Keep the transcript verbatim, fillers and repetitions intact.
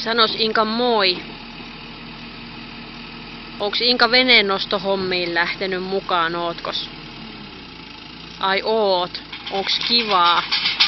Sanos Inka moi. Onks Inka veneennostohommiin lähtenyt mukaan, ootkos? Ai oot. Onks kivaa?